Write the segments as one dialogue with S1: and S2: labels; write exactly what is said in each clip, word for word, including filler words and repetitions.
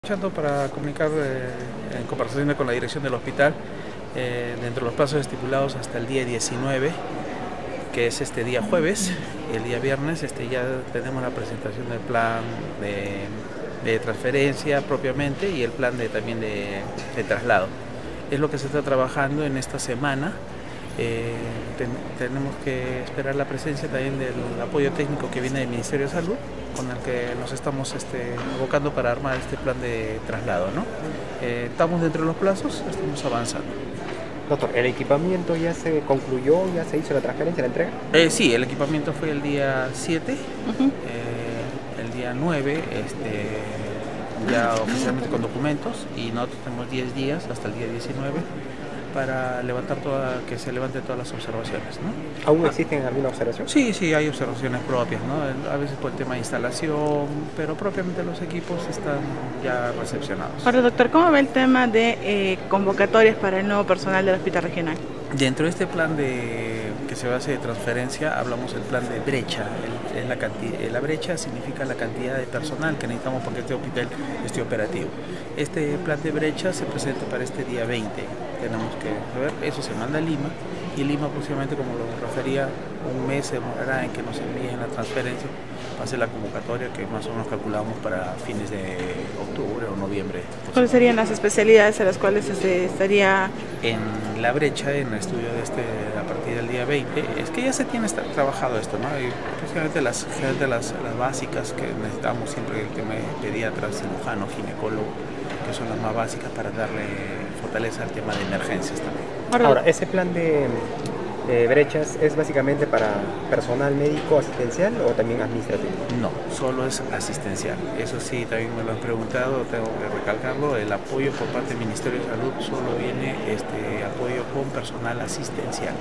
S1: Aprovechando para comunicar eh, en conversación con la dirección del hospital, eh, dentro de los plazos estipulados hasta el día diecinueve, que es este día jueves, y el día viernes este, ya tenemos la presentación del plan de, de transferencia propiamente y el plan de, también de, de traslado. Es lo que se está trabajando en esta semana. Eh, ten, tenemos que esperar la presencia también del apoyo técnico que viene del Ministerio de Salud, con el que nos estamos este, abocando para armar este plan de traslado, ¿no? Eh, estamos dentro de los plazos, estamos avanzando.
S2: Doctor, ¿el equipamiento ya se concluyó, ya se hizo la transferencia, la entrega?
S1: Eh, sí, el equipamiento fue el día siete, uh-huh. eh, el día nueve, este, ya oficialmente con documentos, y nosotros tenemos diez días hasta el día diecinueve para levantar toda, que se levanten todas las observaciones, ¿no?
S2: ¿Aún existen alguna observación?
S1: Sí, sí, hay observaciones propias, ¿no? A veces por el tema de instalación, pero propiamente los equipos están ya recepcionados.
S3: Ahora, doctor, ¿cómo ve el tema de eh, convocatorias para el nuevo personal del hospital regional?
S1: Dentro de este plan de que se basa de transferencia, hablamos del plan de brecha. El, el, la, cantidad, la brecha significa la cantidad de personal que necesitamos para que este hospital esté operativo. Este plan de brecha se presenta para este día veinte. Tenemos que ver, eso se manda a Lima, y Lima aproximadamente, como lo refería, un mes se demorará en que nos envíen la transferencia, va a ser la convocatoria que más o menos calculamos para fines de octubre o noviembre.
S3: ¿Cuáles serían las especialidades a las cuales se estaría...?
S1: En la brecha, en el estudio de este, a partir del día veinte, es que ya se tiene trabajado esto, ¿no? Y precisamente las, las, las básicas que necesitamos siempre, el tema de pediatra, cirujano, ginecólogo, que son las más básicas para darle fortaleza al tema de emergencias también.
S2: Ahora, ese plan de, de brechas es básicamente para personal médico asistencial o también administrativo?
S1: No, solo es asistencial. Eso sí, también me lo han preguntado, tengo que recalcarlo. El apoyo por parte del Ministerio de Salud solo viene este apoyo con personal asistencial.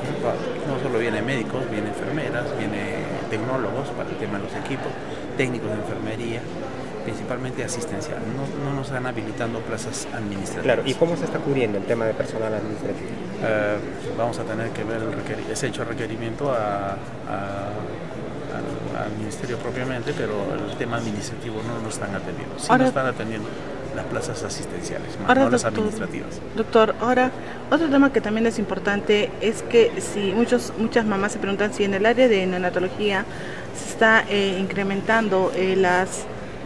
S1: No solo vienen médicos, vienen enfermeras, vienen tecnólogos para el tema de los equipos, técnicos de enfermería, principalmente asistencial. No, no nos están habilitando plazas administrativas.
S2: Claro, ¿y cómo se está cubriendo el tema de personal administrativo?
S1: Uh, vamos a tener que ver el requerimiento, es hecho requerimiento a, a, al, al ministerio propiamente, pero el tema administrativo no nos están atendiendo. Sí
S3: ahora,
S1: nos están atendiendo las plazas asistenciales,
S3: ahora,
S1: no las
S3: doctor,
S1: administrativas.
S3: Doctor, ahora, otro tema que también es importante es que si muchos, muchas mamás se preguntan si en el área de neonatología se está eh, incrementando eh, las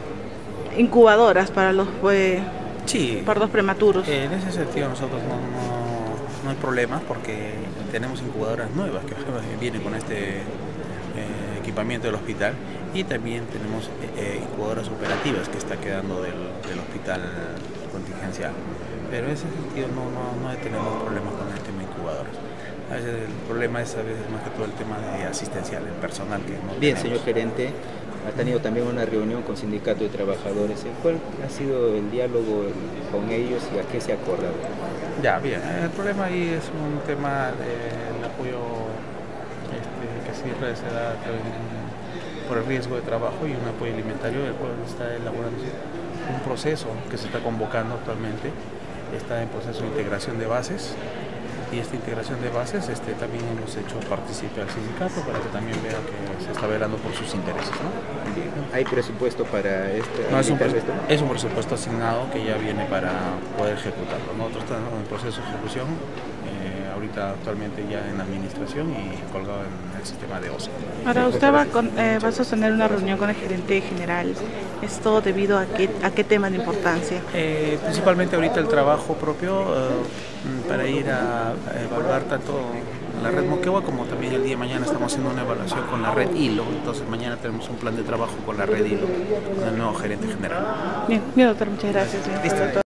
S3: incubadoras para los eh,
S1: sí,
S3: partos prematuros.
S1: En ese sentido nosotros no, no, no hay problemas porque tenemos incubadoras nuevas que vienen con este eh, equipamiento del hospital, y también tenemos eh, incubadoras operativas que está quedando del, del hospital contingencial. Pero en ese sentido no, no, no tenemos problemas con el tema de incubadoras. A veces el problema es a veces más que todo el tema de asistencial, el personal que no
S4: Bien,
S1: tenemos.
S4: Señor gerente, ha tenido también una reunión con sindicato de trabajadores. ¿Cuál ha sido el diálogo con ellos y a qué se ha acordado?
S1: Ya, bien. El problema ahí es un tema del apoyo este, que siempre se da por el riesgo de trabajo, y un apoyo alimentario, del cual está elaborando un proceso que se está convocando actualmente. Está en proceso de integración de bases. Y esta integración de bases este, también hemos hecho partícipe al sindicato para que también vea que se está velando por sus intereses, ¿no?
S4: Bien. ¿Hay presupuesto para este?
S1: No, es un, presu es un presupuesto asignado que ya viene para poder ejecutarlo. Nosotros estamos en proceso de ejecución, eh, ahorita actualmente ya en administración y colgado en el sistema de O S A.
S3: Ahora, usted va, con, eh, va a sostener una reunión con el gerente general. ¿Esto debido a qué, a qué tema de importancia?
S1: Eh, principalmente ahorita el trabajo propio uh, para ir a, a evaluar tanto la red Moquegua como también el día de mañana estamos haciendo una evaluación con la red Hilo. Entonces mañana tenemos un plan de trabajo con la red Hilo, con el nuevo gerente general.
S3: Bien, bien, doctor, muchas gracias. Bien,
S1: Listo.